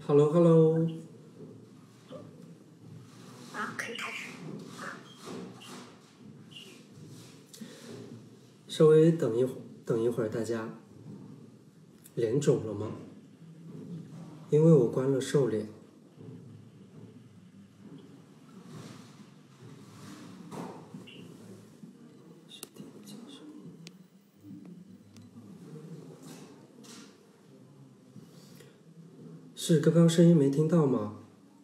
Hello，Hello。 可以开始。 稍微等一会儿，大家。脸肿了吗？因为我关了瘦脸。是刚刚声音没听到吗？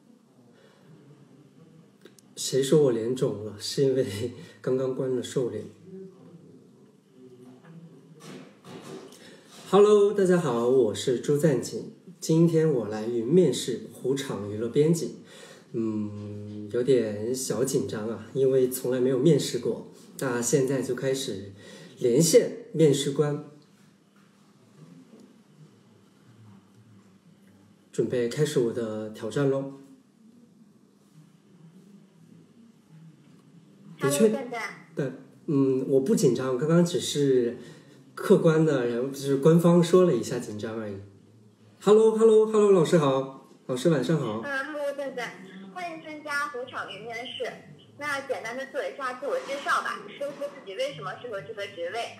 谁说我脸肿了？是因为刚刚关了瘦脸。Hello， 大家好，我是朱赞锦，今天我来面试虎场娱乐编辑，有点小紧张啊，因为从来没有面试过。那现在就开始连线面试官，准备开始我的挑战喽。的确，对，我不紧张，刚刚只是客观的，然后就是官方说了一下紧张而已。Hello，老师好，老师晚上好。 Hello， 赞赞，欢迎参加虎场云面试。那简单的做一下自我介绍吧，说说自己为什么适合这个职位。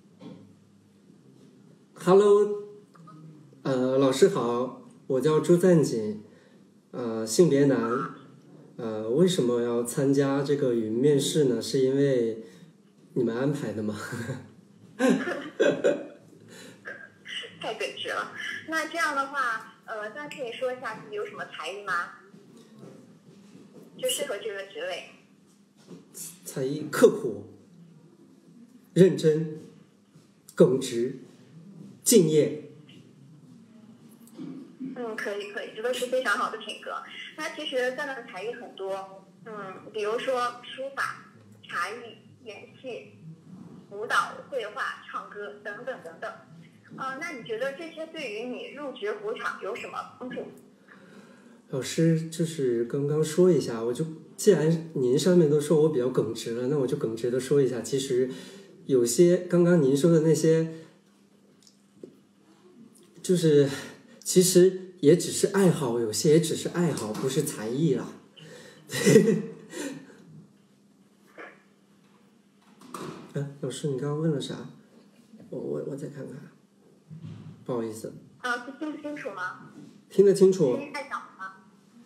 Hello，老师好，我叫朱赞锦，性别男，为什么要参加这个云面试呢？是因为你们安排的吗？ 太耿直了。那这样的话，那可以说一下自己有什么才艺吗？就适合这个职位。 才艺刻苦、认真、耿直、敬业。 可以，这都是非常好的品格。那其实赞赞的才艺很多，比如说书法、茶艺、演戏、舞蹈、绘画、唱歌等等。那你觉得这些对于你入职虎场有什么帮助？ 老师，就是刚刚说一下，既然您上面都说我比较耿直了，那我就耿直的说一下，其实有些刚刚您说的那些，就是其实也只是爱好，有些也只是爱好，不是才艺啦。老师，你刚刚问了啥？我再看看，不好意思。 听不清楚吗？ 听得清楚。 声音太小了吗？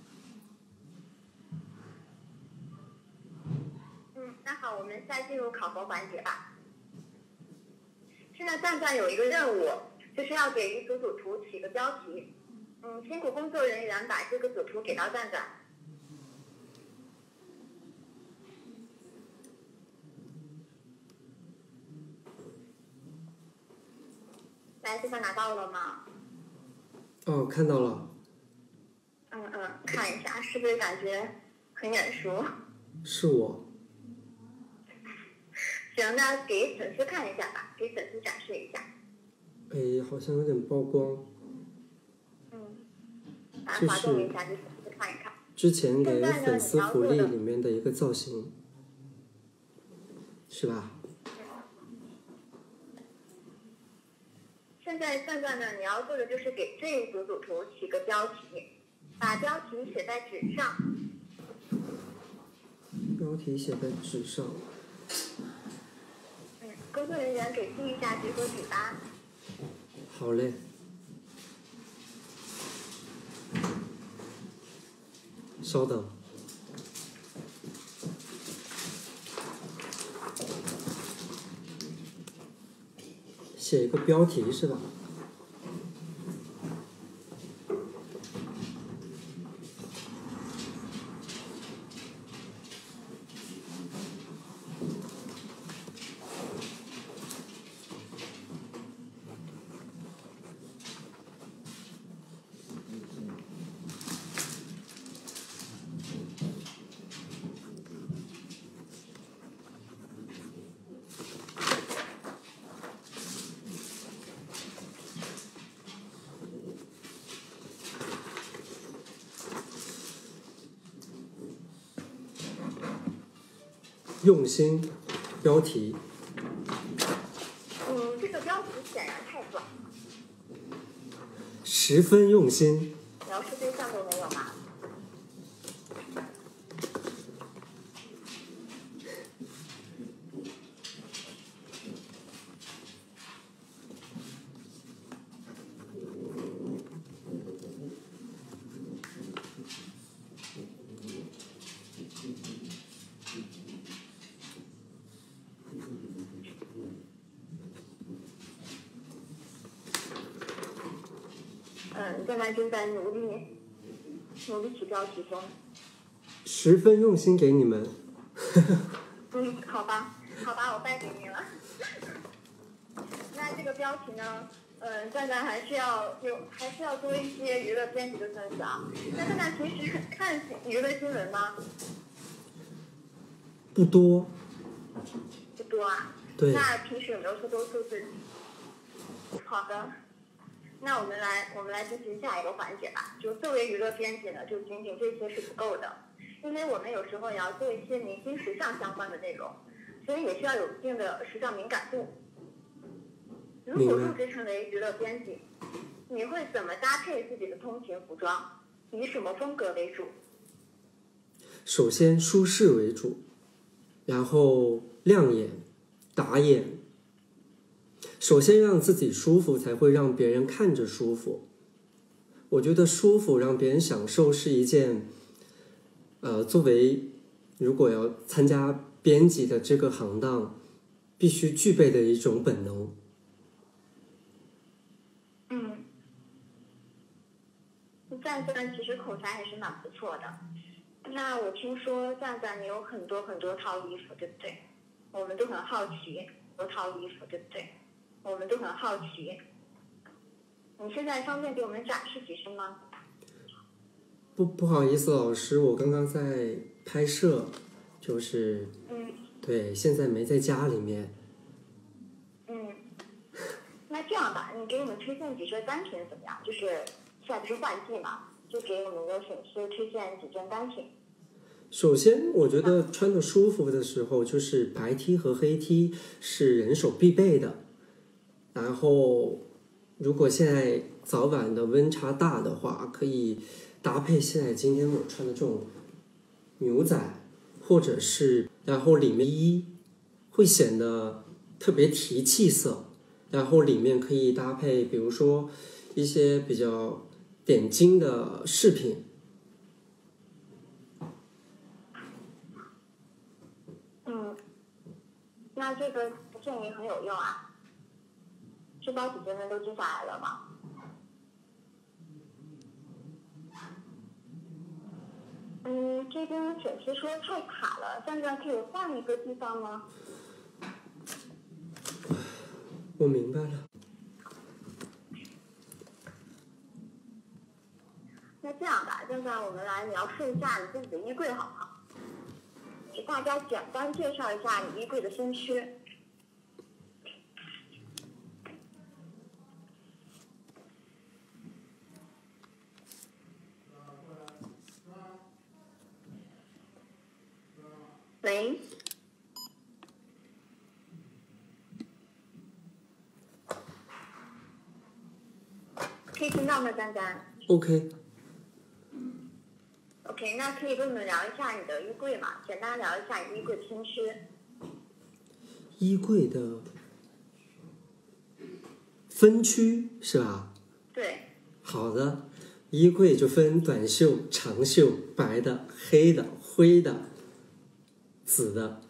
那好，我们现在进入考核环节吧。现在赞赞有一个任务，就是要给一组图起个标题。辛苦工作人员把这个组图给到赞赞。来，赞赞拿到了吗？ 看到了。 看一下，是不是感觉很眼熟？ 是我。 行，那给粉丝看一下吧，给粉丝展示一下。 好像有点曝光。 把它滑动一下，给粉丝看一看。 之前给粉丝福利里面的一个造型，是吧？ 现在赞赞呢，你要做的就是给这一组图起个标题，把标题写在纸上。 标题写在纸上。 工作人员给记一下这个纸吧。 好嘞。稍等。写一个标题是吧？用心，标题。 这个标题显然太短。 十分用心。 描述对象现在正在努力起标题中。 十分用心给你们。 好吧，我拜给你了。那这个标题呢，赞赞还是要多一些娱乐编辑的分享。那赞赞平时看娱乐新闻吗？ 不多。 不多啊。 对。 那平时有没有多数自己？好的。那我们来进行下一个环节吧。就作为娱乐编辑呢，就仅仅这些是不够的，因为我们有时候也要做一些明星时尚相关的内容，所以也需要有一定的时尚敏感度。如果入职成为娱乐编辑，你会怎么搭配自己的通勤服装？以什么风格为主？ 首先舒适为主，然后亮眼、打眼。首先让自己舒服，才会让别人看着舒服。我觉得舒服让别人享受是一件，作为如果要参加编辑的这个行当，必须具备的一种本能。 赞赞其实口才还是蛮不错的。那我听说赞赞你有很多套衣服，对不对？我们都很好奇，多套衣服，对不对？我们都很好奇，你现在方便给我们展示几身吗？ 不好意思，老师，我刚刚在拍摄，就是对，现在没在家里面。 那这样吧，你给我们推荐几身单品怎么样？就是现在不是换季嘛，就给我们的粉丝推荐几件单品。 首先，我觉得穿的舒服的时候，就是白 T 和黑 T 是人手必备的。然后，如果现在早晚的温差大的话，可以搭配今天我穿的这种牛仔，或者是然后里面衣会显得特别提气色，然后里面可以搭配，比如说一些比较点睛的饰品。 那这个建议很有用啊。这包几件们都记下来了吗？这边粉丝说太卡了，赞赞可以换一个地方吗？ 我明白了。 那这样吧，赞赞，我们来描述一下你自己的衣柜好不好？给大家简单介绍一下你衣柜的分区。喂，可以听到吗，赞赞 ？OK， 那可以跟我们聊一下你的衣柜嘛？简单聊一下你衣柜的分区。 衣柜的分区是吧？ 对。 好的，衣柜就分短袖、长袖、白的、黑的、灰的、紫的。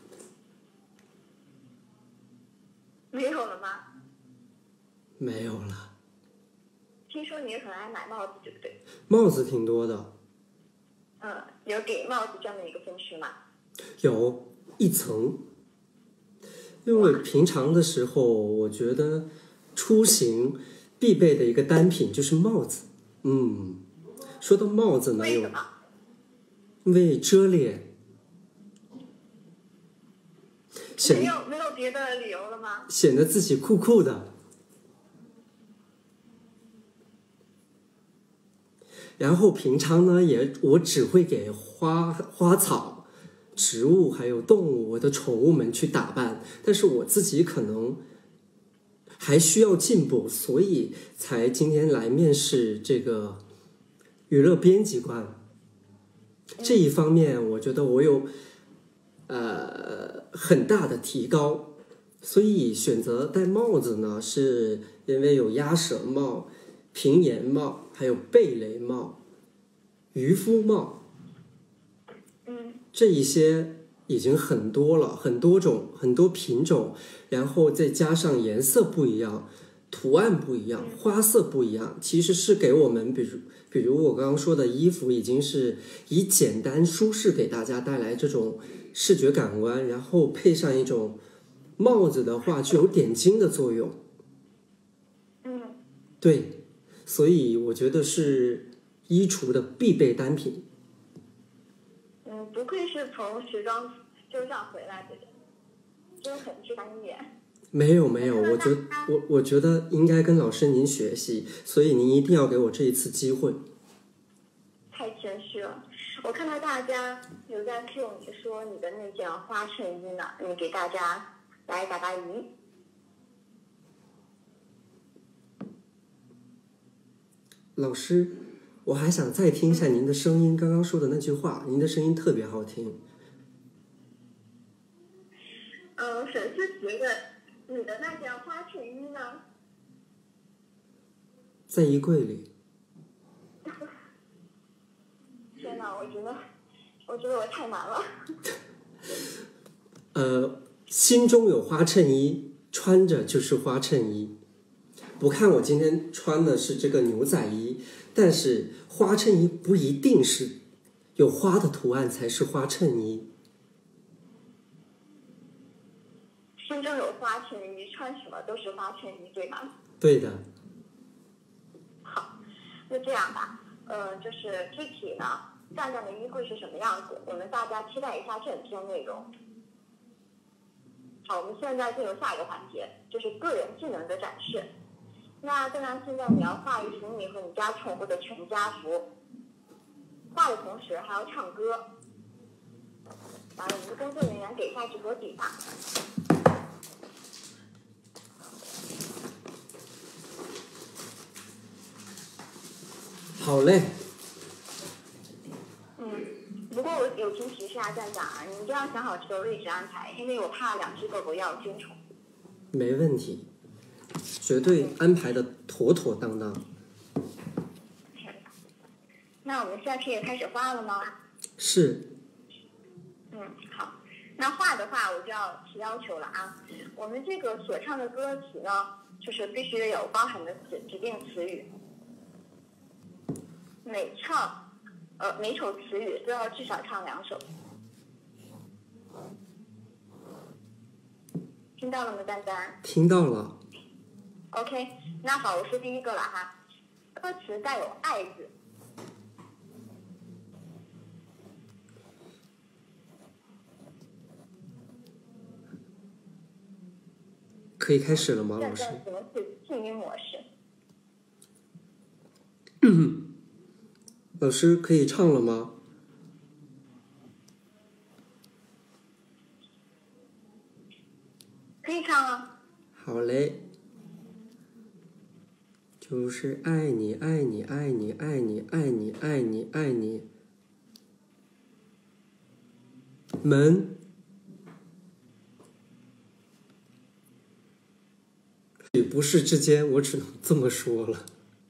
没有了吗？ 没有了。 听说你很爱买帽子，对不对？ 帽子挺多的。 有给帽子专门一个分区吗？ 有一层。因为平常的时候，我觉得出行必备的一个单品就是帽子。说到帽子呢， 为什么？ 为遮脸。 没有别的理由了吗？ 显得自己酷酷的。然后平常呢，我只会给花草、植物还有动物，我的宠物们去打扮，但是我自己可能还需要进步，所以才今天来面试这个娱乐编辑官。这一方面，我觉得我有很大的提高，所以选择戴帽子呢，是因为有鸭舌帽、平檐帽，还有贝雷帽、渔夫帽。这一些已经很多了，很多种，很多品种，然后再加上颜色不一样， 图案不一样，花色不一样，其实是给我们，比如我刚刚说的衣服，已经是以简单舒适给大家带来这种视觉感官，然后配上一种帽子的话，具有点睛的作用。对，所以我觉得是衣橱的必备单品。 不愧是从时装周上回来的人，真的很专业。 没有，我觉得应该跟老师您学习，所以您一定要给我这一次机会。 太谦虚了，我看到大家有在 Q 你说你的那件花衬衣呢，你给大家来答答疑。 老师，我还想再听一下您的声音，刚刚说的那句话，您的声音特别好听。 粉丝觉得你的那件花衬衣呢？ 在衣柜里。 天哪，我觉得我太难了。 心中有花衬衣，穿着就是花衬衣。不看我今天穿的是这个牛仔衣，但是花衬衣不一定是有花的图案才是花衬衣。 心中有花衬衣，穿什么都是花衬衣，对吗？ 对的。 好，那这样吧，就是具体呢，站站的衣柜是什么样子，我们大家期待一下整篇内容。好，我们现在进入下一个环节，就是个人技能的展示。那当然，现在你要画一幅你和你家宠物的全家福，画的同时还要唱歌。来，我们的工作人员给下纸和笔吧。 好嘞。 不过我友情提示啊，站长啊，你一定要想好这个位置安排，因为我怕2只狗狗要争宠。 没问题，绝对安排的妥妥当当。 那我们现在可以开始画了吗？ 是。 好。那画的话，我就要提要求了啊。我们这个所唱的歌词呢，就是必须得有包含的指定词语。每首词语都要至少唱2首。听到了吗，丹丹？ 听到了。 OK， 那好，我说第一个了哈。歌词带有爱字。 可以开始了吗，老师？ 怎么是静音模式？ 老师可以唱了吗？ 可以唱啊。 好嘞。就是爱你爱你爱你爱你爱你爱你爱你。门。与不是之间，我只能这么说了。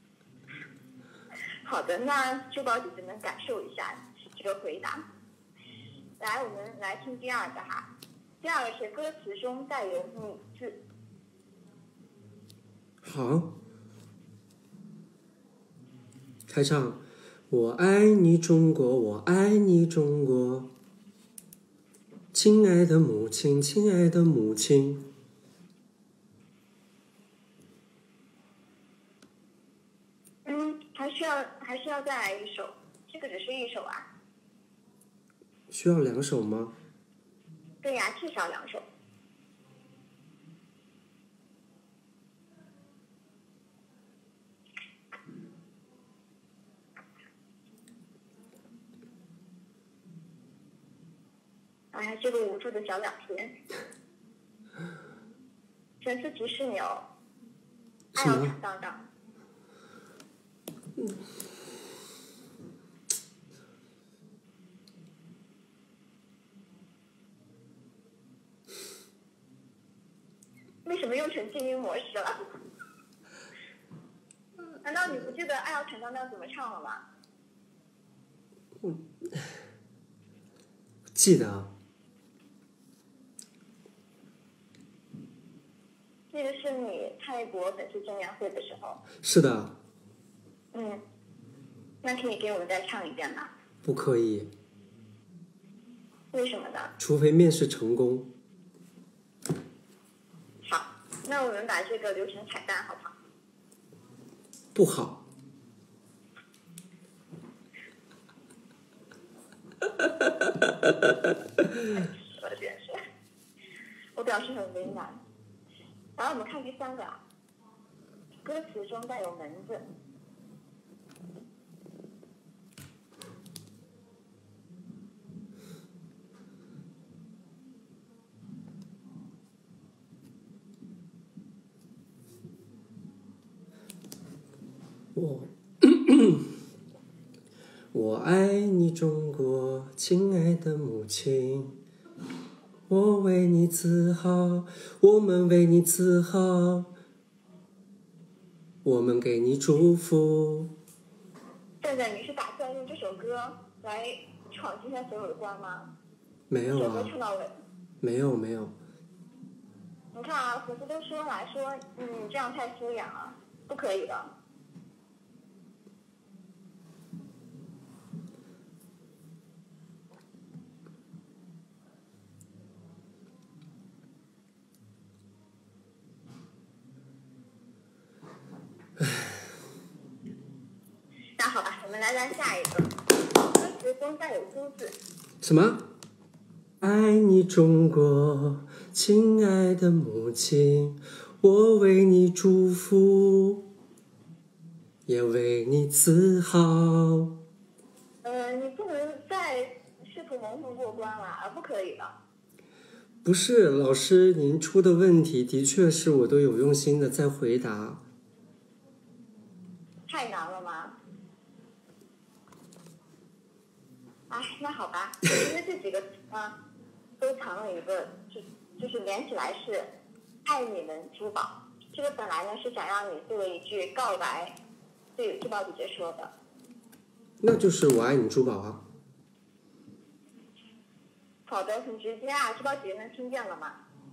好的，那珠宝姐姐们感受一下这个回答。来，我们来听第二个哈。第二个是歌词中带有你字。 好，开唱。我爱你中国，我爱你中国，亲爱的母亲，亲爱的母亲。 还需要再来一首，这个只是一首啊。 需要2首吗？ 对呀，至少2首。哎，这个无助的小两天。粉丝提示你哦，爱要坦荡荡。为什么又成静音模式了？难道你不记得爱要坦荡荡怎么唱了吗？ 记得啊。 记得是你泰国粉丝见面会的时候。 是的。 那可以给我们再唱一遍吗？ 不可以。 为什么呢？ 除非面试成功。 好，那我们把这个留成彩蛋好不好？ 不好。 我表示很为难。然后我们看第3个啊，歌词中带有门字。 我爱你中国，亲爱的母亲，我为你自豪，我们为你自豪，我们给你祝福。 蛋蛋，你是打算用这首歌来闯今天所有的关吗？ 没有啊。 这首歌唱到尾。 没有没有。 你看啊，粉丝都说了，说你这样太敷衍了，不可以的。那好吧，我们来下一个，歌词中带有猪字。 什么？爱你中国，亲爱的母亲，我为你祝福，也为你自豪。 你不能再试图蒙混过关了，不可以的。 不是，老师，您出的问题的确是我都有用心的在回答。 太难了吗？哎，那好吧，因为这几个词呢，都藏了一个，就是连起来是“爱你们珠宝”。这个本来呢是想让你作为一句告白，对珠宝姐姐说的。 那就是我爱你珠宝啊。 好的，很直接啊，珠宝姐姐能听见了吗？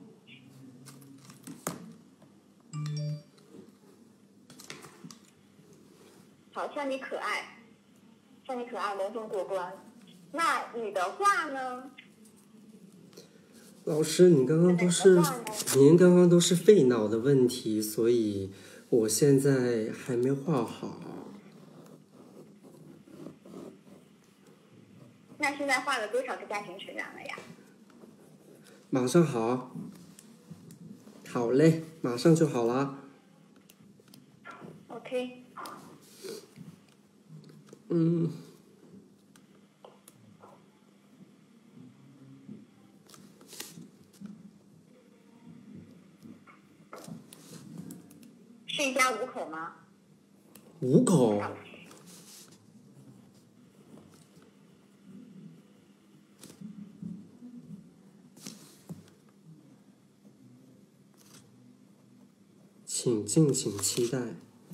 好，像你可爱，隆重过关。那你的话呢？ 老师，您刚刚都是费脑的问题，所以我现在还没画好。 那现在画了多少个家庭成员了呀？ 马上好。好嘞，马上就好了。 OK。是一家5口吗 ？5口。请敬请期待。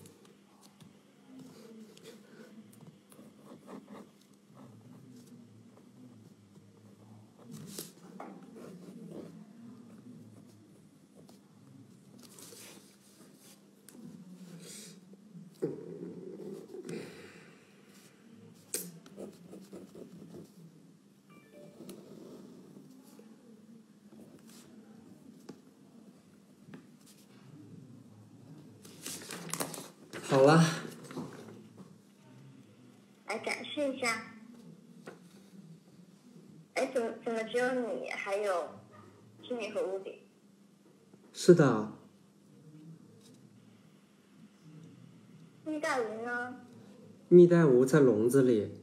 好了， 来展示一下。哎，怎么只有你，还有是你和乌比？ 是的。 蜜袋鼯呢？ 蜜袋鼯在笼子里。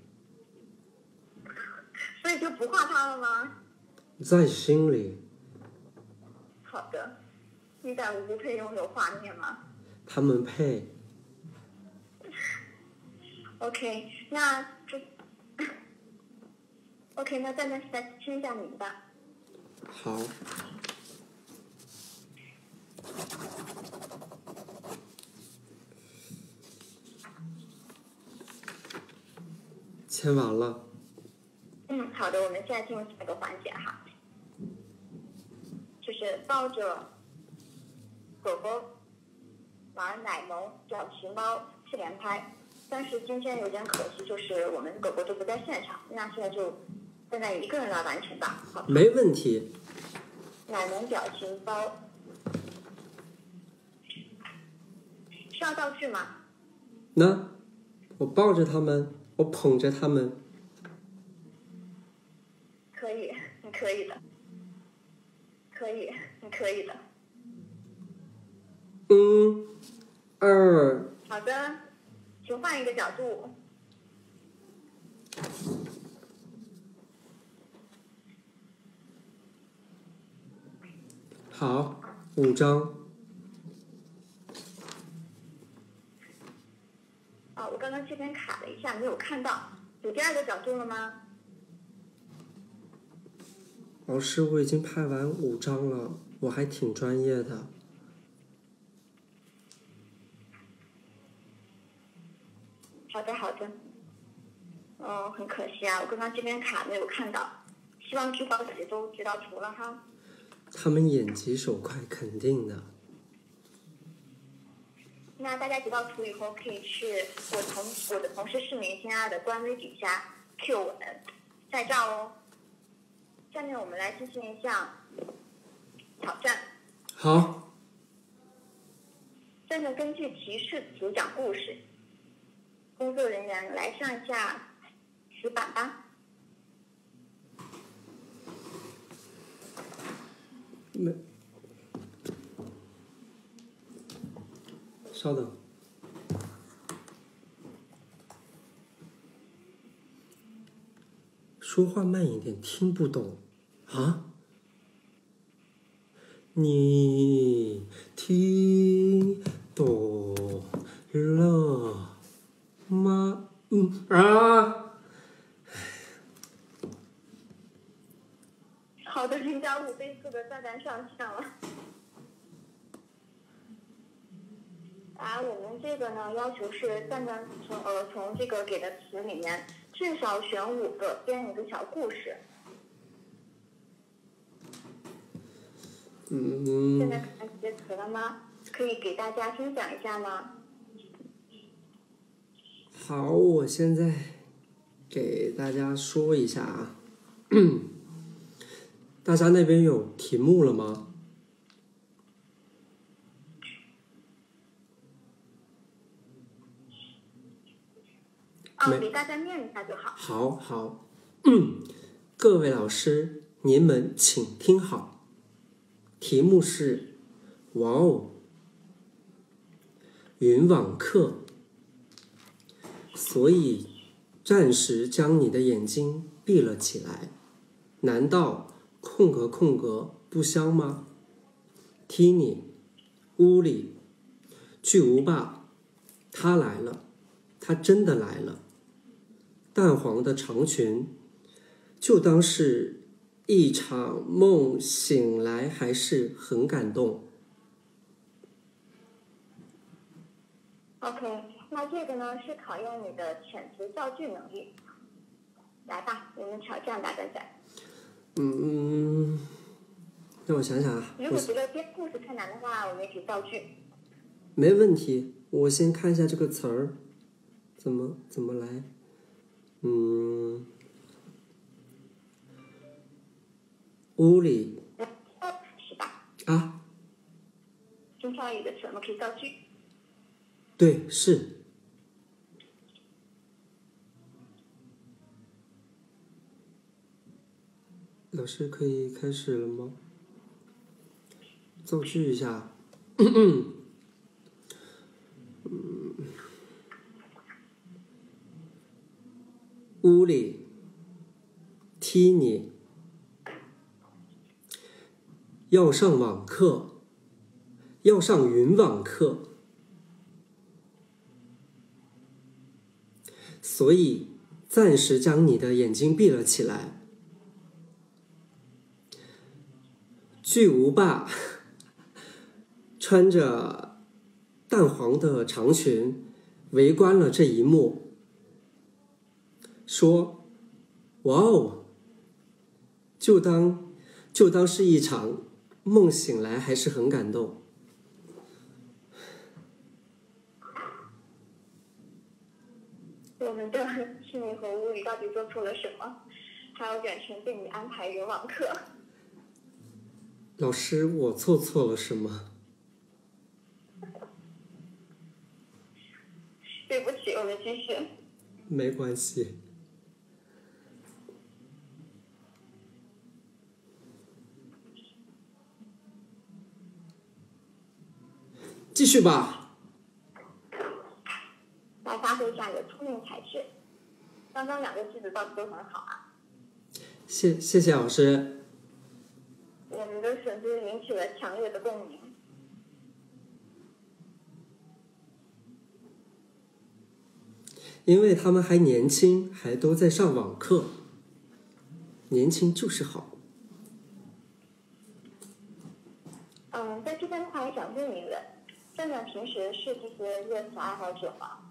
所以就不画它了吗？ 在心里。 好的，蜜袋鼯不配拥有画面吗？ 他们配。 OK， 那OK， 那再签一下名吧。 好。签完了。 好的，我们现在进入下一个环节哈，就是抱着狗狗玩奶萌、表情包4连拍，但是今天有点可惜，就是我们狗狗都不在现场，那现在就现在一个人来完成吧。好， 没问题。 奶萌表情包需要道具吗？ 那我抱着他们，我捧着他们。 可以，你可以的。可以，你可以的。 2。 好的，请换一个角度。 好，5张。 我刚刚这边卡了一下，没有看到。有第2个角度了吗？ 老师，我已经拍完5张了，我还挺专业的。 好的，好的。很可惜啊，我刚刚这边卡没有看到。希望珠宝姐都知道图了哈。 他们眼疾手快，肯定的。 那大家知道图以后，可以去我的同事是明星啊的官微底下 Q 我们晒照哦。下面我们来进行一项挑战。 好。 现在根据提示词讲故事，工作人员来上一下词板吧。 稍等。说话慢一点，听不懂啊？你听懂了吗？ 好的，0.5倍速的赞单上线了。我们这个呢，要求是赞单从这个给的词里面至少选5个，编一个小故事。现在看这些词了吗？可以给大家分享一下吗？ 好，我现在给大家说一下啊。大家那边有题目了吗？ 给大家念一下就好。 好。各位老师，您们请听好。题目是：哇哦，云网课，所以暂时将你的眼睛闭了起来。难道空格不香吗？踢你，屋里，巨无霸，他来了，他真的来了。淡黄的长裙，就当是一场梦，醒来还是很感动。 OK， 那这个呢是考验你的遣词造句能力。来吧，我们挑战大家仔。 让我想想啊。 如果觉得编故事太难的话，我们也可以造句。 没问题，我先看一下这个词儿，怎么来。屋里。 是吧？ 啊。 经常有一个词，我们可以造句。 对，是。老师可以开始了吗？造句一下。屋里，踢你，要上网课，要上云网课，所以暂时将你的眼睛闭了起来。巨无霸穿着淡黄的长裙围观了这一幕，说：哇哦，就当是一场梦，醒来还是很感动。 我们的心理和物理到底做错了什么，还要远程被你安排人网课？ 老师，我做错了什么？ 对不起，我们继续。 没关系。继续吧。 来发挥一下你的聪明才智。刚刚2个句子报的都很好啊。 谢谢老师。 我们的粉丝引起了强烈的共鸣。 因为他们还年轻，还都在上网课。年轻就是好。 在这边的话，我想问一问，站长平时是这些热词爱好者吗？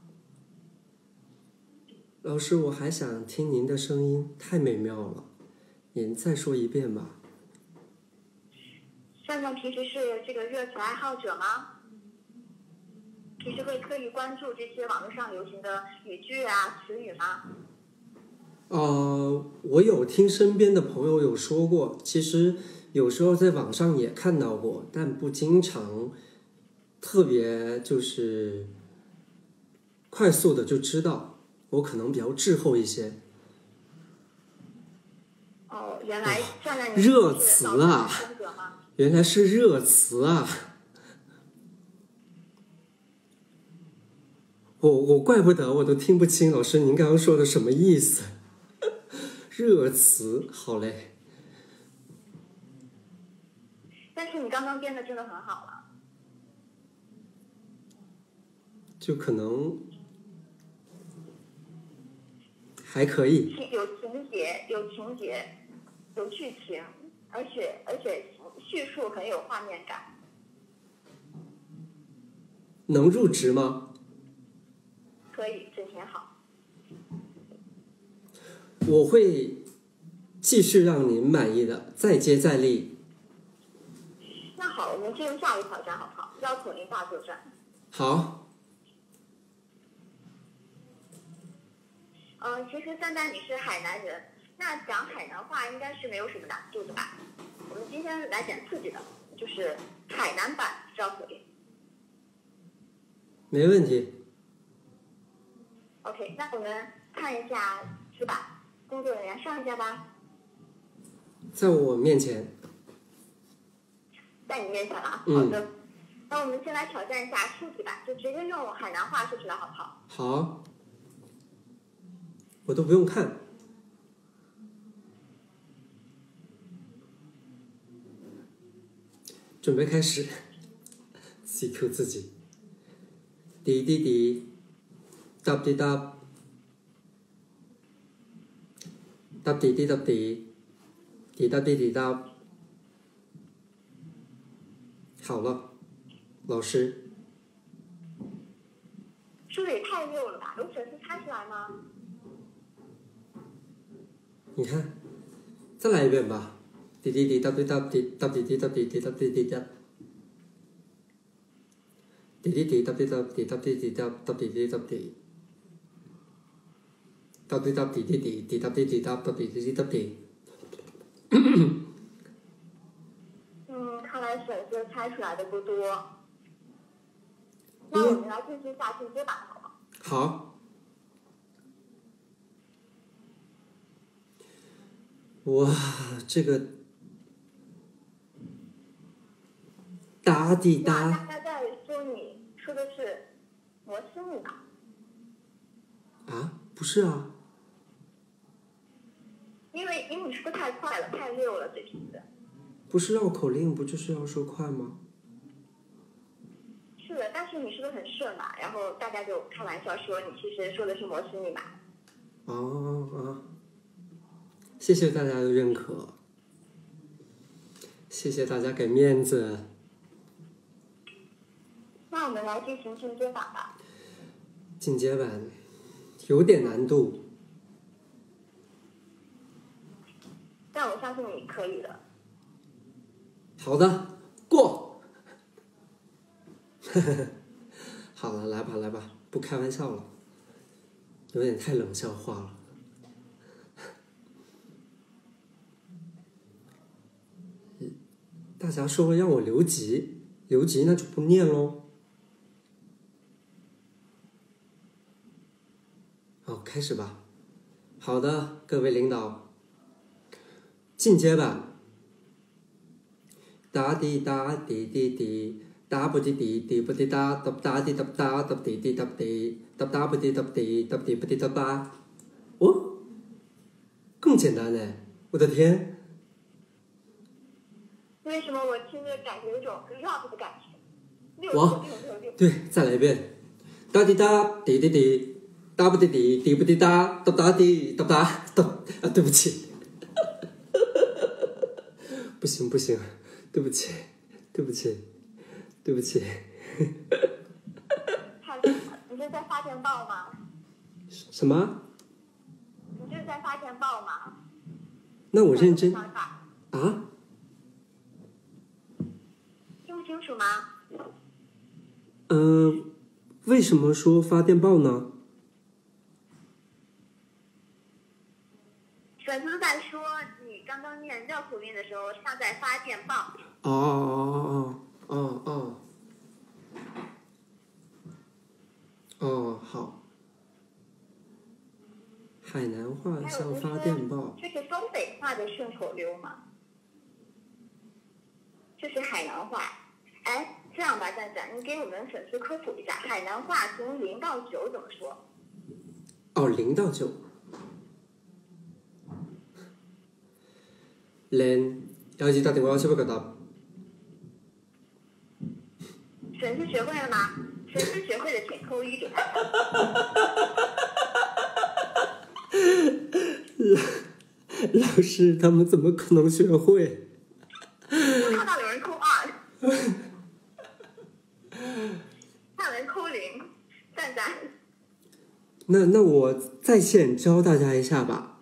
老师，我还想听您的声音，太美妙了，您再说一遍吧。 站长平时是这个热词爱好者吗？平时会特意关注这些网络上流行的语句啊、词语吗？ 我有听身边的朋友有说过，其实有时候在网上也看到过，但不经常，特别就是快速的就知道。我可能比较滞后一些。 原来站在热词啊，原来是热词啊。我怪不得我都听不清老师您刚刚说的什么意思。热词，好嘞。 但是你刚刚编的真的很好了。 就可能还可以。 有情节，有剧情，而且叙述很有画面感。 能入职吗？ 可以，这挺好。 我会继续让您满意的，再接再厉。 那好，我们进入下一挑战好不好？绕口令大作战。 好。 其实蛋蛋你是海南人，那讲海南话应该是没有什么难度的吧？我们今天来点刺激的，就是海南版绕口令。 没问题。 OK， 那我们看一下纸板，工作人员上一下吧。 在我面前。 在你面前了啊。好的。那我们先来挑战一下竖起版，就直接用海南话说出来好不好？ 好。我都不用看。准备开始。CQ 自己。滴滴滴，答滴答，答滴滴答滴，滴答滴滴答。好了，老师。 说的也太溜了吧？有粉丝猜出来吗？ 你看，再来一遍吧。滴滴滴答滴答滴答滴滴答滴滴答滴滴答。滴滴滴答滴答滴答滴滴答答滴滴答滴。答滴答滴滴滴滴答滴滴答答滴滴答滴。 看来粉丝猜出来的不多。那我们来进行一下进阶版好吗？ 好。哇，这个答滴答。 大家在说你说的是摩斯密码。 啊，不是啊。 因为你说的太快了，太溜了，嘴皮子。 不是绕口令，不就是要说快吗？ 是的，但是你说的很顺嘛，然后大家就开玩笑说你其实说的是摩斯密码。 谢谢大家的认可，谢谢大家给面子。 那我们来进行进阶版吧。 进阶版有点难度， 但我相信你可以的。 好的，过。好了，来吧，不开玩笑了。 有点太冷笑话了。大家说让我留级，留级那就不念喽。好，开始吧。好的，各位领导，进阶版。哒滴哒滴滴滴，哒不滴滴滴不滴哒，哒哒滴哒哒哒滴滴哒滴，哒哒不滴哒滴哒滴不滴哒哒。哦，更简单呢！我的天！ 为什么我听着感觉有种 rap 的感觉？ 哇，对，再来一遍。哒滴哒滴滴滴，哒不滴滴滴不滴哒，哒哒滴哒哒哒啊！对不起，不行不行，对不起，对不起，对不起。 你是在发电报吗？ 什么？ 你这是在发电报吗？ 那我认真啊？听不清楚吗？ 为什么说发电报呢？ 粉丝在说你刚刚念绕口令的时候像在发电报。 好。海南话像发电报。 这是东北话的顺口溜吗？这是海南话。哎，这样吧，赞赞，你给我们粉丝科普一下，海南话从0到9怎么说 ？0到9。0，有次打电話，小不夠答。 粉丝学会了吗？粉丝学会的请扣1给他。 老师，他们怎么可能学会？ 我看到有人扣2，看人扣0，赞赞。 那我在线教大家一下吧。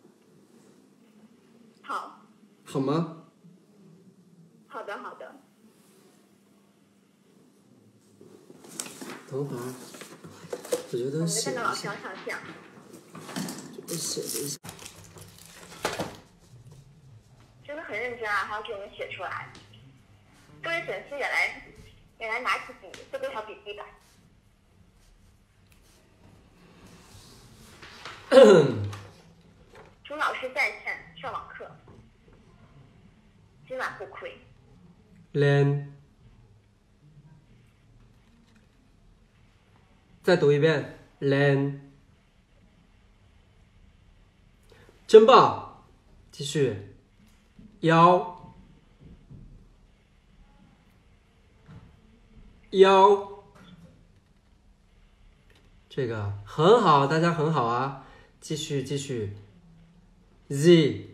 好。 好吗？ 好的，好的。 等会儿，我觉得写一下。 我们看到老师要上线。 写一下。 真的很认真啊，还要给我们写出来。各位粉丝也来拿起笔，做个小笔记吧。朱老师在线上网课，今晚不亏。 练。再读一遍，练。真棒，继续。腰，这个很好，大家很好啊，继续。Z，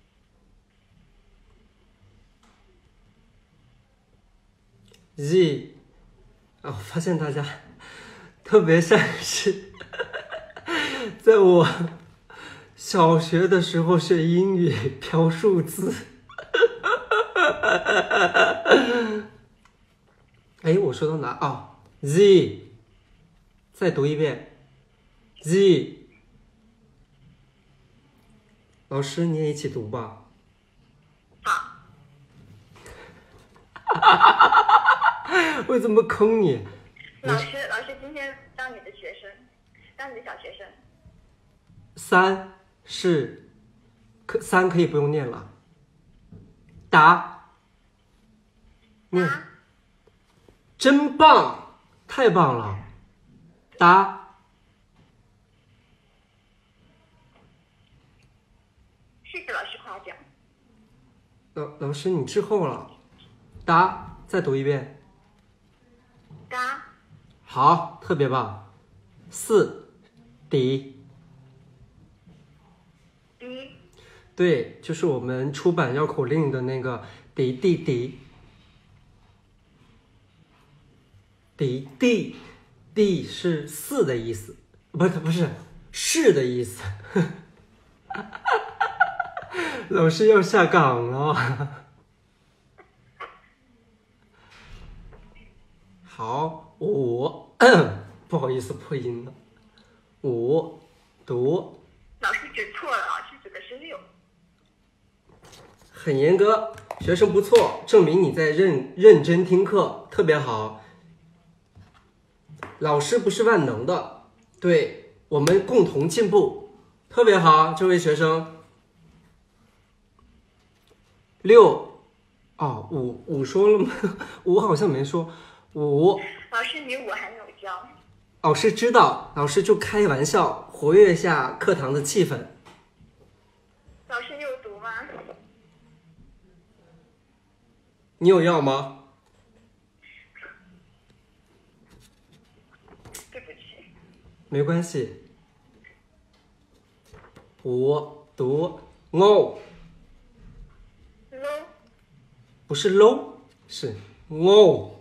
我发现大家特别像是在我小学的时候学英语标数字。哎，我说到哪？Z， 再读一遍 Z。老师，你也一起读吧。 好。 我怎么坑你？ 老师今天当你的学生，当你的小学生。 3可以不用念了。答。念。真棒，太棒了。答。 谢谢老师夸奖。 老师，你滞后了。答，再读一遍。 答。 好，特别棒。4，底。 底。 对，就是我们出版绕口令的那个底。底是4的意思，不是是的意思。老师要下岗了。好，不好意思破音了。 5读。 老师指错了，老师指的是6。 很严格，学生不错，证明你在认真听课，特别好。老师不是万能的，对，我们共同进步，特别好，这位学生。6，哦，5说了吗？5好像没说。5， 老师你5还没有教。 老师知道，老师就开玩笑，活跃一下课堂的气氛。 老师你有毒吗？ 你有药吗？ 对不起。 没关系。5读 low， 不是 low， 是 low。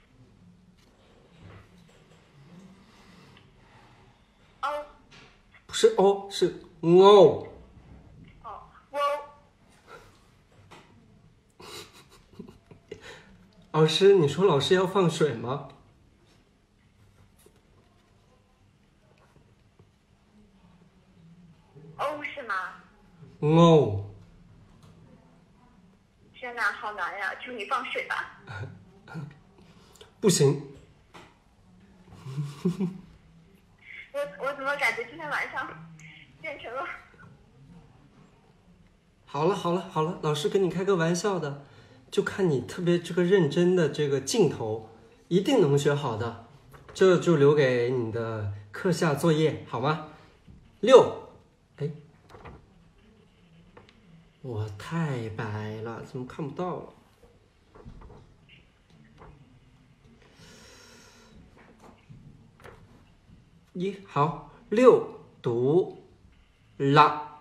不是 o， 是 o。老师，你说老师要放水吗？ 是吗？ o。 天哪，好难呀！求你放水吧。 不行。 我怎么感觉今天晚上变成了…… 好了，老师跟你开个玩笑的，就看你特别这个认真的这个劲头，一定能学好的。这就留给你的课下作业，好吗？6，哎，我太白了，怎么看不到了？1好，6读啦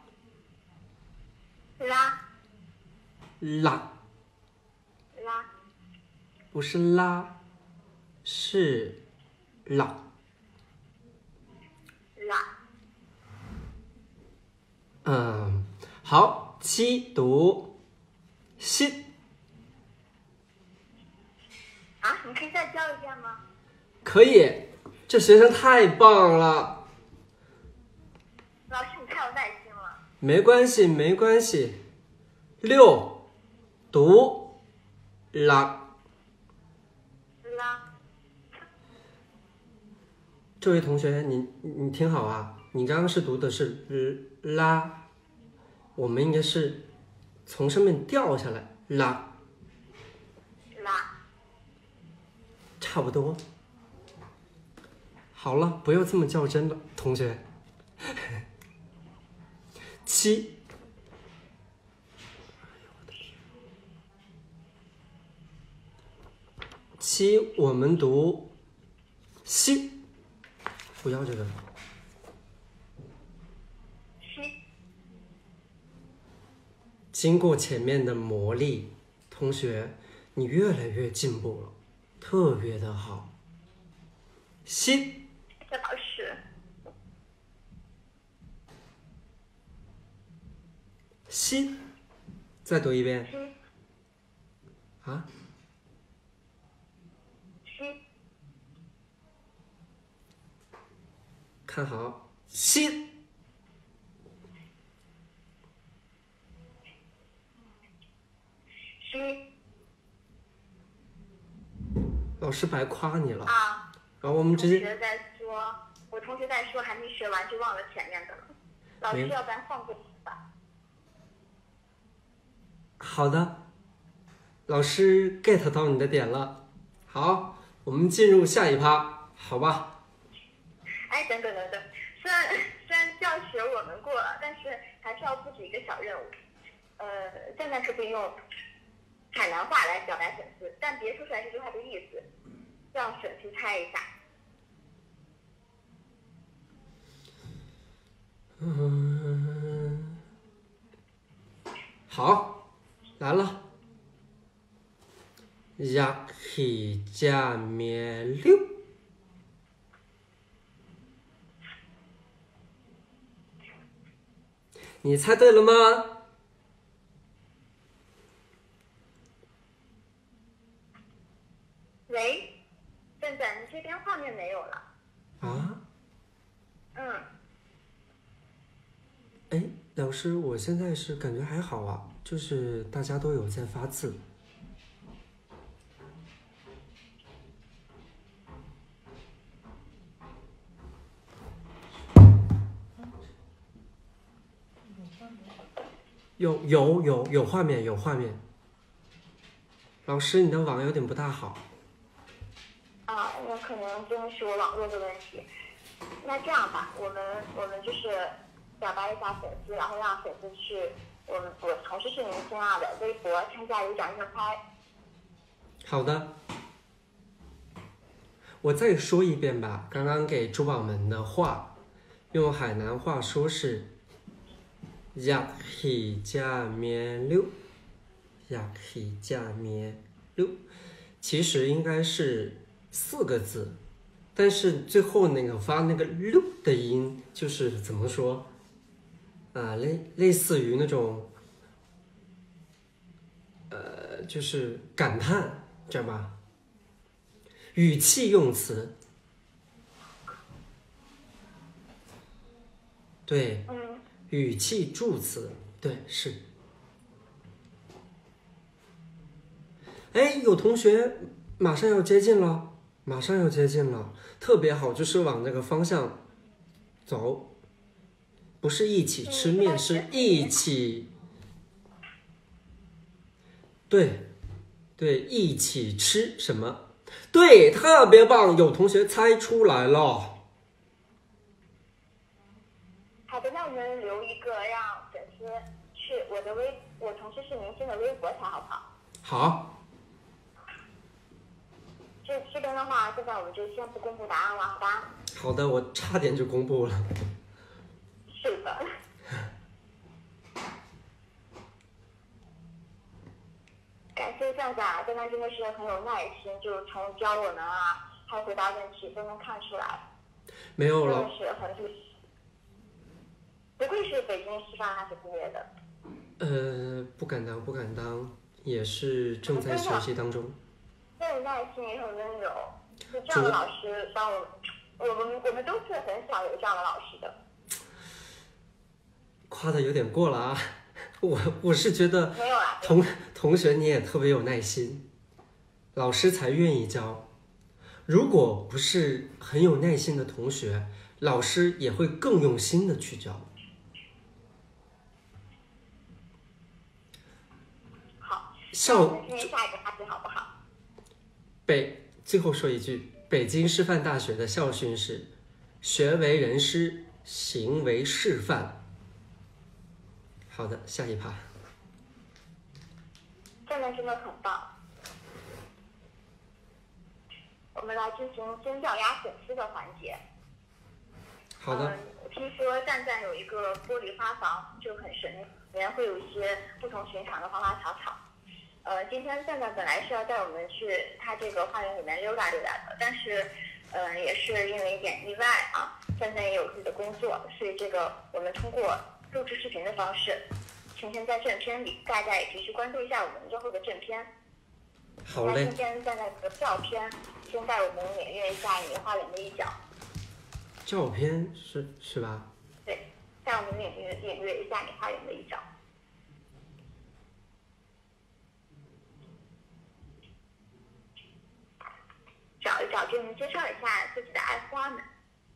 啦，不是拉，是啦。好，7读西。 你可以再教一遍吗？ 可以，这学生太棒了。 老师你太有耐心了。 没关系。6读啦。这位同学，你听好啊，你刚刚是读的是拉，我们应该是从上面掉下来拉，差不多。好了，不要这么较真了，同学。7，我们读西。不要这个。经过前面的磨砺，同学，你越来越进步了，特别的好。西。 谢老师。 西，再读一遍。啊？看好，西。老师白夸你了。然后我们直接。 我同学在说，还没学完就忘了前面的了。老师，要不然放过你吧。 好的，老师 get 到你的点了。好，我们进入下一趴，好吧？ 等等，虽然教学我们过了，但是还是要布置一个小任务。现在可以用海南话来表达粉丝，但别说出来这句话的意思，让粉丝猜一下。 好，来了。呀嘿加面溜。你猜对了吗？ 喂，笨笨，你这边画面没有了。 啊？ 师，我现在是感觉还好啊，就是大家都有在发字。有画面，有画面。老师，你的网有点不大好。 啊，那可能真的是我网络的问题。那这样吧，我们就是表白一下粉丝，然后让粉丝去我同事是明星啊的微博参加有奖竞猜。 好的，我再说一遍吧。刚刚给珠宝们的话，用海南话说是入去加面溜，入去加面溜，其实应该是4个字，但是最后那个发那个溜的音，就是怎么说啊？类似于那种就是感叹，知道吧？语气用词，对，语气助词，对，是。哎，有同学马上要接近了，马上要接近了，特别好，就是往那个方向走，不是一起吃面，是一起，对，对，一起吃什么？对，特别棒，有同学猜出来了。 好的，那我们留一个让粉丝去我同事是明星的微博猜好不好？ 好。 这边的话，现在我们就先不公布答案了，好吧？ 好的，我差点就公布了。 是的。感谢赞赞，赞赞真的是很有耐心，就从教我们啊，还有回答问题都能看出来。 没有了。 真的是很厉害。不愧是北京师范大学毕业的。 不敢当，不敢当，也是正在学习当中。 很有耐心，也很温柔。就这样的老师帮我们都是很少有这样的老师的。 夸的有点过了啊！我是觉得没有啦， 同学你也特别有耐心，老师才愿意教。如果不是很有耐心的同学，老师也会更用心的去教。 好， 下一个话题好不好？ 最后说一句，北京师范大学的校训是：学为人师，行为示范。好的，下一趴。 真的很棒。我们来进行先调压粉丝的环节。 好的。 听说赞赞有一个玻璃花房，就很神，里面会有一些不同寻常的花花草草。今天赞赞本来是要带我们去他这个花园里面溜达溜达的，但是也是因为一点意外啊，赞赞也有自己的工作，所以这个我们通过录制视频的方式呈现在正片里，大家也继续关注一下我们之后的正片。 好嘞。 今天赞赞的照片，先带我们领略一下你花园的一角。 照片是吧？ 对，带我们领略一下你花园的一角。找一找，给我们介绍一下自己的爱花们。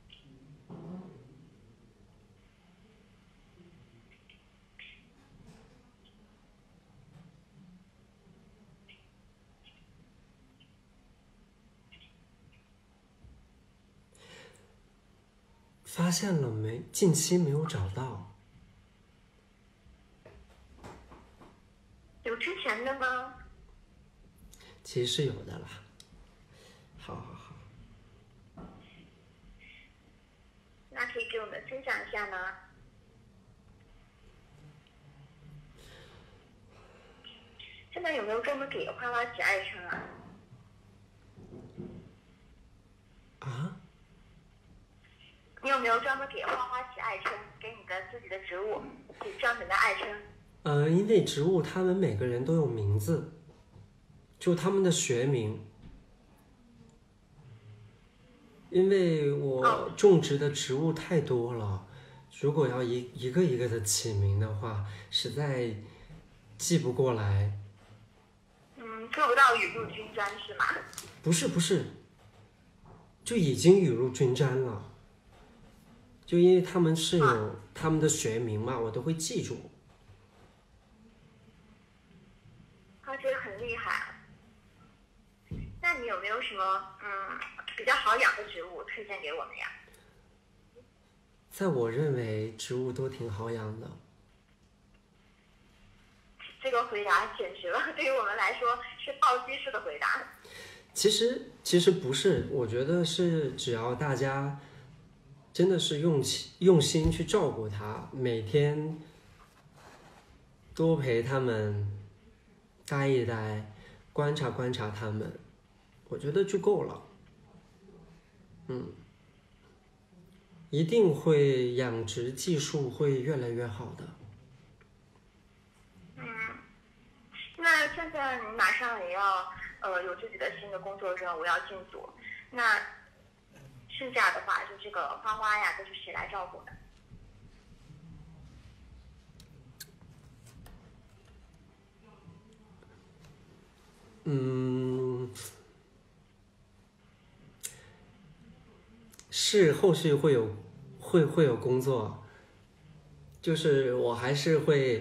发现了没？近期没有找到。 有之前的吗？ 其实是有的啦。好。 那可以给我们分享一下吗？现在有没有专门给花花起爱称啊？ 啊？ 你有没有专门给花花起爱称？给你的自己的植物起专门的爱称？ 因为植物它们每个人都有名字，就他们的学名。因为我种植的植物太多了， 如果要一个一个的起名的话，实在记不过来。 做不到雨露均沾是吗？ 不是，就已经雨露均沾了。就因为他们是有他们的学名嘛，我都会记住。 觉得很厉害。那你有没有什么比较好养的植物推荐给我们呀？ 在我认为，植物都挺好养的。 这个回答简直了，对于我们来说是暴击式的回答。 其实不是，我觉得是只要大家真的是用心去照顾它，每天多陪他们待一待，观察观察他们，我觉得就够了。一定会养殖技术会越来越好的。 那现在你马上也要有自己的新的工作任务要进组，那剩下的话就这个花花呀，都是谁来照顾的？ 是后续会有工作，就是我还是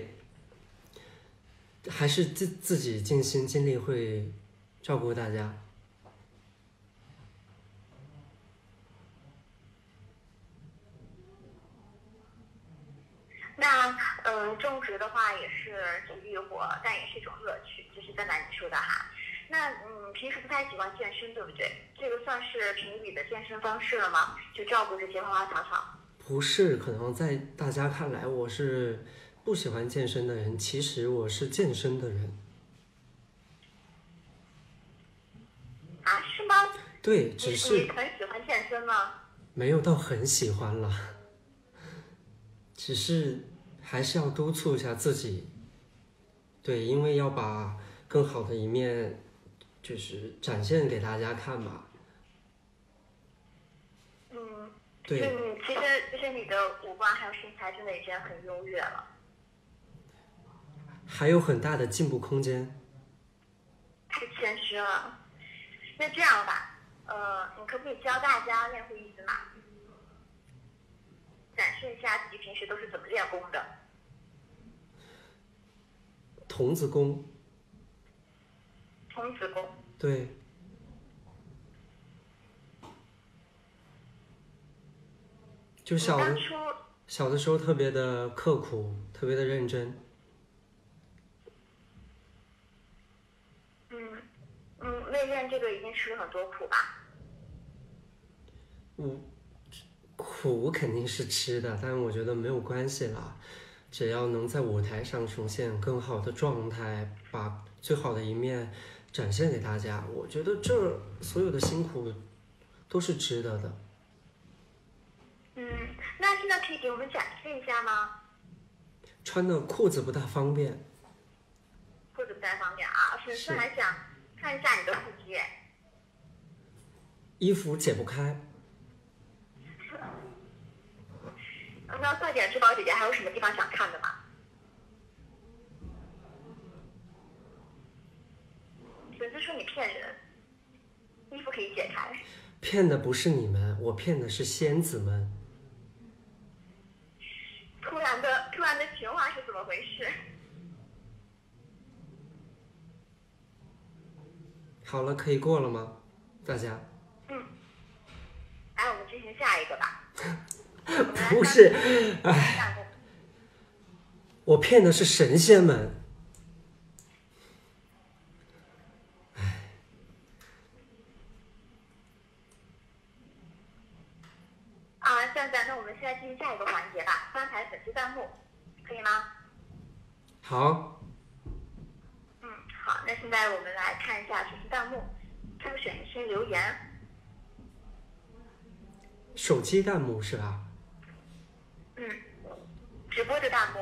自己尽心尽力会照顾大家。 那种植的话也是体力活，但也是一种乐趣，就是刚才你说的哈。那平时不太喜欢健身，对不对？这个算是平日里的健身方式了吗？就照顾这些花花草草。 不是，可能在大家看来我是不喜欢健身的人，其实我是健身的人。 啊，是吗？ 对，只是你很喜欢健身吗？ 没有到很喜欢了，只是还是要督促一下自己。对，因为要把更好的一面就是展现给大家看嘛。对。 其实你的五官还有身材真的已经很优越了， 还有很大的进步空间。 太谦虚了。那这样吧，你可不可以教大家练会一字马，展示一下自己平时都是怎么练功的？ 童子功。 童子功。 对。就小的时候特别的刻苦，特别的认真。 为练这个已经吃了很多苦吧？ 苦肯定是吃的，但我觉得没有关系啦，只要能在舞台上呈现更好的状态，把最好的一面展现给大家，我觉得这所有的辛苦都是值得的。 那现在可以给我们展示一下吗？ 穿的裤子不大方便。 裤子不太方便啊，粉丝还想看一下你的腹肌。 衣服解不开。 那快点，珠宝姐姐还有什么地方想看的吗？粉丝说你骗人，衣服可以解开。 骗的不是你们，我骗的是仙子们。 突然的情话是怎么回事？ 好了，可以过了吗？大家。 来，我们进行下一个吧。 不是，我骗的是神仙们。 赞赞，那我们现在进行下一个环节吧，翻牌粉丝弹幕，可以吗？ 好。 好，那现在我们来看一下粉丝弹幕，挑选一些留言。 手机弹幕是吧？ 直播的弹幕。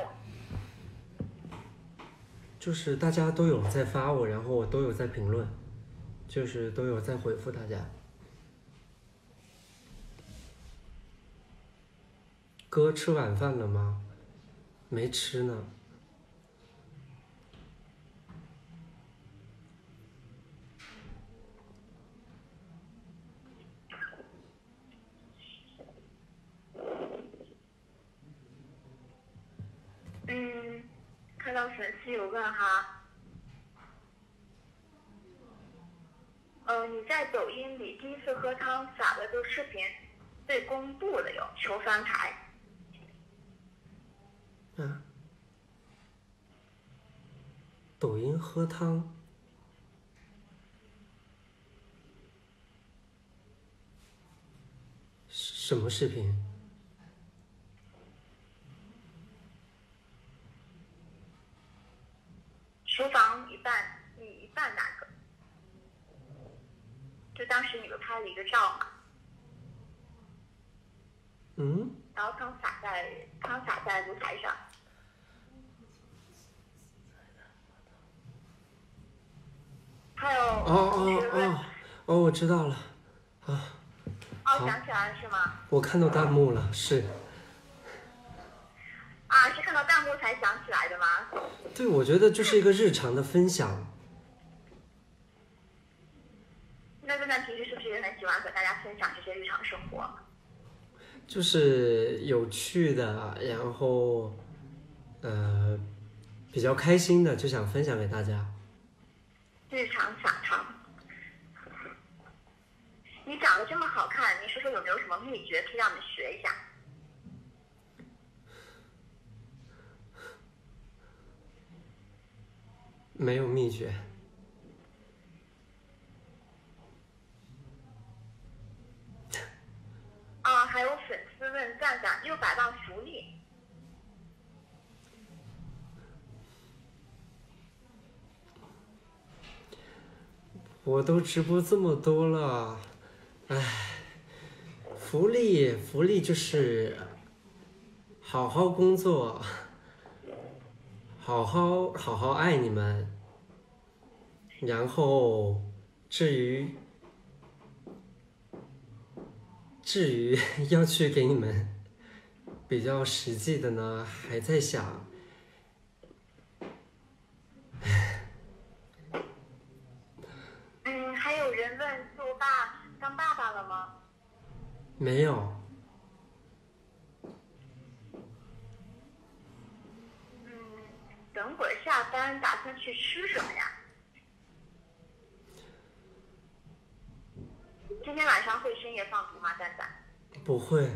就是大家都有在发我，然后我都有在评论，就是都有在回复大家。 哥吃晚饭了吗？没吃呢。 看到粉丝有问哈，你在抖音里第一次喝汤撒的这个视频被公布了哟，求翻台。 抖音喝汤，什么视频？ 厨房一半你一半那个，就当时你们拍了一个照嘛。然后汤洒在炉台上。还有我知道了， 想起来了是吗？ 我看到弹幕了，是。 是看到弹幕才想起来的吗？ 对，我觉得就是一个日常的分享。 那平时是不是也很喜欢和大家分享这些日常生活？ 就是有趣的，然后比较开心的，就想分享给大家。 日常撒汤。你长得这么好看，你说说有没有什么秘诀可以让你学一下？ 没有秘诀。 还有粉丝问赞赞600万福利。 我都直播这么多了，福利就是好好工作，好好爱你们，然后至于要去给你们比较实际的呢，还在想。 还有人问做爸当爸爸了吗？ 没有。 等会儿下班打算去吃什么呀？今天晚上会深夜放毒吗，赞赞？ 不会，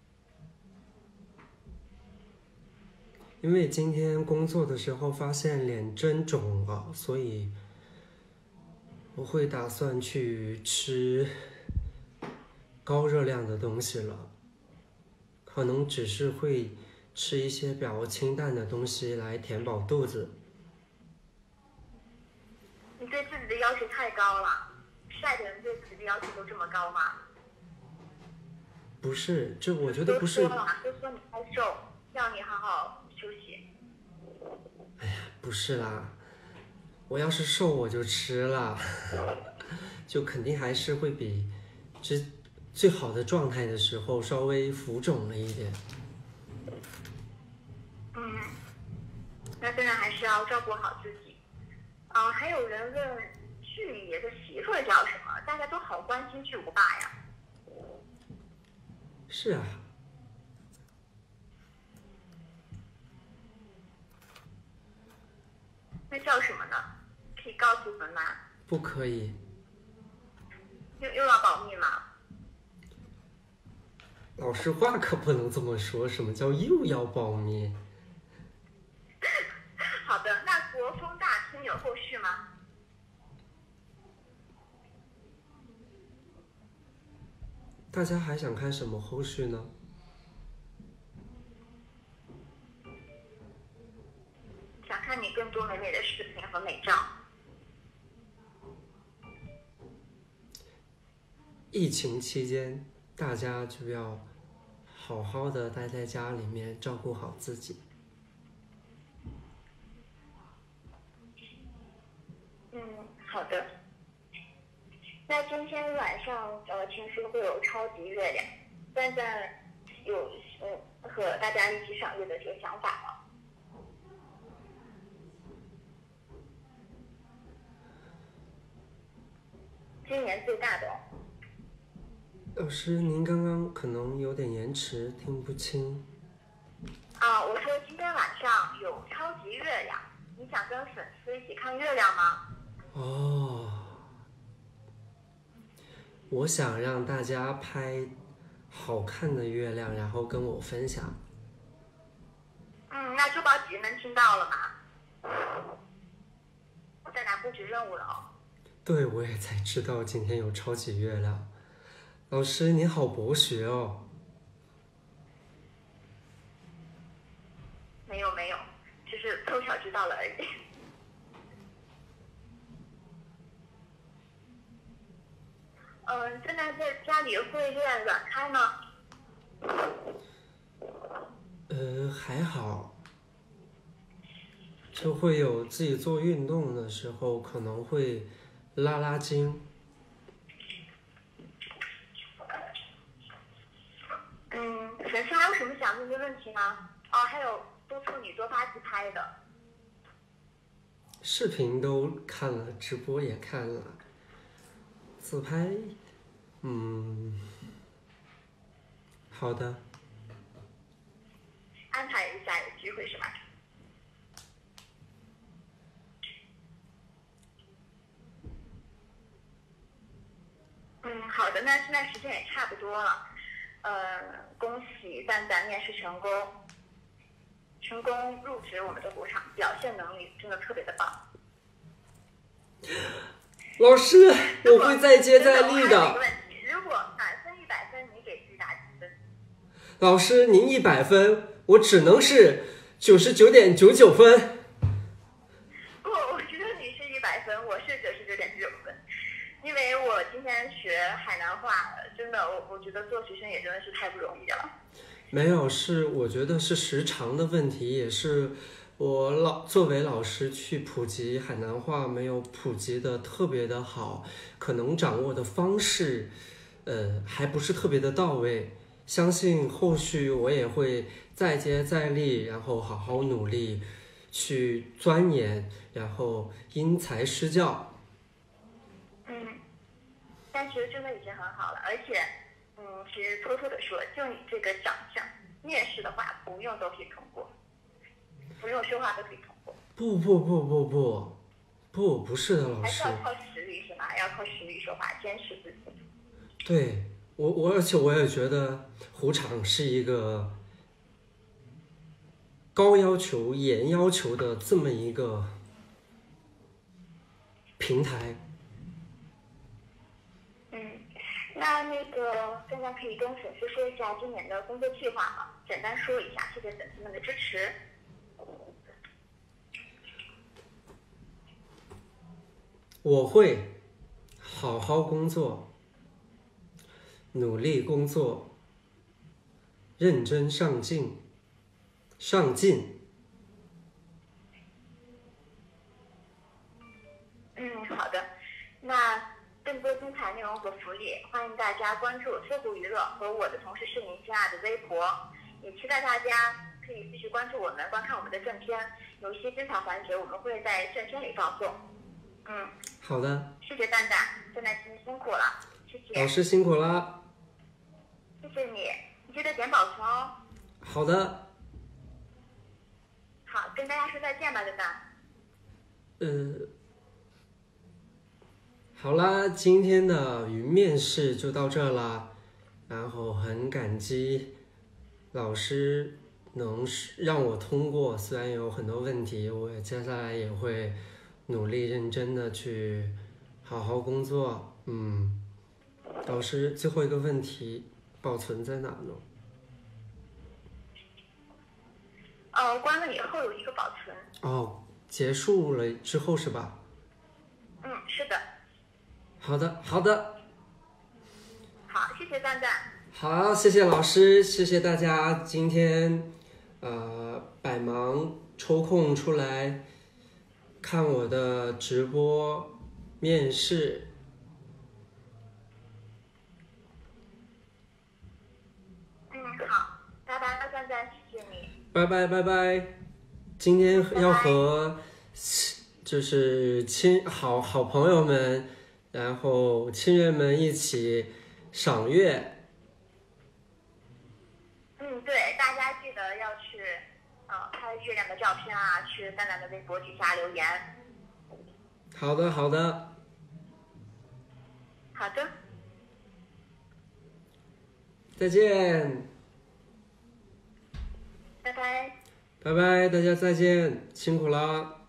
因为今天工作的时候发现脸真肿了，所以我会打算去吃高热量的东西了，可能只是会吃一些比较清淡的东西来填饱肚子。 你对自己的要求太高了，晒的人对自己的要求都这么高吗？ 不是，这我觉得不是。 都说你太瘦，让你好好休息。 不是啦，我要是瘦我就吃了，就肯定还是会比最好的状态的时候稍微浮肿了一点。 那当然还是要照顾好自己。还有人问巨爷的媳妇叫什么？大家都好关心巨无霸呀。 是啊。 那叫什么呢？可以告诉我们吗？ 不可以。 又要保密吗？ 老实话可不能这么说，什么叫又要保密？ 好的，那国风大厅有后续吗？ 大家还想看什么后续呢？ 想看你更多美美的视频和美照。 疫情期间，大家就要好好的待在家里面，照顾好自己。 好的。那今天晚上听说会有超级月亮，赞赞有和大家一起赏月的这个想法了。今年最大的哦。 老师，您刚刚可能有点延迟，听不清。 我说今天晚上有超级月亮，你想跟粉丝一起看月亮吗？ 哦，我想让大家拍好看的月亮，然后跟我分享。 那珠宝姐能听到了吗？在哪布置任务了哦？ 对，我也才知道今天有超级月亮。老师，你好博学哦。 没有，只是凑巧知道了而已。现在在家里会练软开吗？ 还好，就会有自己做运动的时候可能会拉筋。 粉丝还有什么想问的问题吗？还有督促你多发自拍的。 视频都看了，直播也看了，自拍，好的。 安排一下有机会是吧？好的，那现在时间也差不多了。恭喜蛋蛋面试成功入职我们的赌场，表现能力真的特别的棒。 老师，我会再接再厉的。 如果满分100分，你给自己打几分？ 老师，您100分，我只能是99.99分。 不，我觉得你是100分，我是99.99分。因为我今天学海南话，真的，我觉得做学生也真的是太不容易了。 没有，我觉得是时长的问题，也是我作为老师去普及海南话没有普及的特别的好，可能掌握的方式，还不是特别的到位。相信后续我也会再接再厉，然后好好努力去钻研，然后因材施教。 但其实真的已经很好了，而且，其实偷偷的说，就你这个长相，面试的话不用都可以通过，不用说话都可以通过。 不是的，老师。 还是要靠实力是吗？要靠实力说话，坚持自己。 对，而且我也觉得虎场是一个高要求、严要求的这么一个平台。 那个现在可以跟粉丝说一下今年的工作计划吗？简单说一下，谢谢粉丝们的支持。 我会好好工作，努力工作，认真上进。 好的。那更多精彩内容和福利，欢迎大家关注搜狐娱乐和我的同事是您亲爱的微博，也期待大家可以继续关注我们，观看我们的正片，有一些精彩环节我们会在正片里放送。 好的。 谢谢蛋蛋，今天辛苦了，谢谢。 老师辛苦啦。 谢谢你，你记得点保存哦。 好的。 好，跟大家说再见吧，蛋蛋。 好啦，今天的云面试就到这啦，然后很感激老师能让我通过，虽然有很多问题，我接下来也会努力认真的去好好工作。老师，最后一个问题，保存在哪呢？ 关了以后有一个保存。 结束了之后是吧？ 是的。 好的。 好，谢谢蛋蛋。 好，谢谢老师，谢谢大家今天百忙抽空出来看我的直播面试。 好，拜拜。 拜拜拜拜。今天要和就是好朋友们，然后亲人们一起赏月。 对，大家记得要去拍月亮的照片啊，去蛋蛋的微博底下留言。 好的好的。 好的。 再见。 拜拜。 拜拜，大家再见，辛苦啦。